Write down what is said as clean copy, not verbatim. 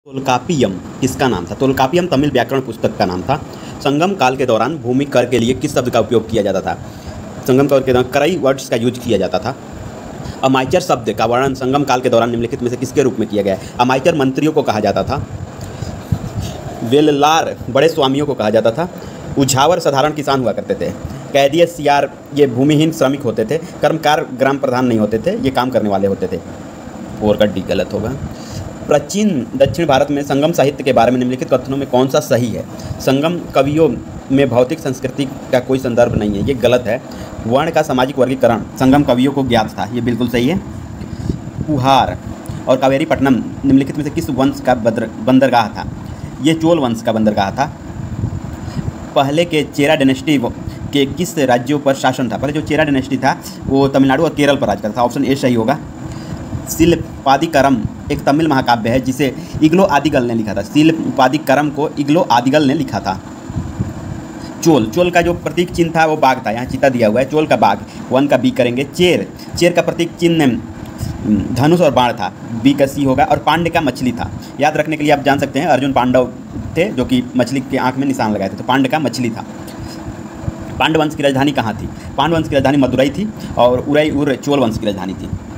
तोल्कापियम किसका नाम था? तोल्कापियम तमिल व्याकरण पुस्तक का नाम था। संगम काल के दौरान भूमि कर के लिए किस शब्द का उपयोग किया जाता था? संगम काल के दौरान करई वर्ड्स का यूज किया जाता था। अमाइचर शब्द का वर्णन संगम काल के दौरान निम्नलिखित में से किसके रूप में किया गया है? अमाइचर मंत्रियों को कहा जाता था। वेललार बड़े स्वामियों को कहा जाता था। उझावर साधारण किसान हुआ करते थे। कैदिय सियार ये भूमिहीन श्रमिक होते थे। कर्मकार ग्राम प्रधान नहीं होते थे, ये काम करने वाले होते थे। और का डी गलत होगा। प्राचीन दक्षिण भारत में संगम साहित्य के बारे में निम्नलिखित कथनों में कौन सा सही है? संगम कवियों में भौतिक संस्कृति का कोई संदर्भ नहीं है, ये गलत है। वर्ण का सामाजिक वर्गीकरण संगम कवियों को ज्ञात था, ये बिल्कुल सही है। कुहार और कावेरीपट्टनम निम्नलिखित में से किस वंश का बंदरगाह था? ये चोल वंश का बंदरगाह था। पहले के चेरा डायनेस्टी के किस राज्यों पर शासन था? पहले जो चेरा डायनेस्टी था वो तमिलनाडु और केरल पर राज करता था। ऑप्शन ए सही होगा। शिल्पादिकरम एक तमिल महाकाव्य है जिसे इग्लो आदिगल ने लिखा था। शिल्पादिकरम को इग्लो आदिगल ने लिखा था। चोल का जो प्रतीक चिन्ह था वो बाघ था, यहाँ चिता दिया हुआ है। चोल का बाघ, वन का बी करेंगे। चेर का प्रतीक चिन्ह धनुष और बाण था, बी का सी होगा। और पांड्य का मछली था। याद रखने के लिए आप जान सकते हैं अर्जुन पांडव थे जो कि मछली के आंख में निशान लगाए थे, तो पांड्य का मछली था। पांडव वंश की राजधानी कहाँ थी? पांडव वंश की राजधानी मदुरई थी और उरई चोल वंश की राजधानी थी।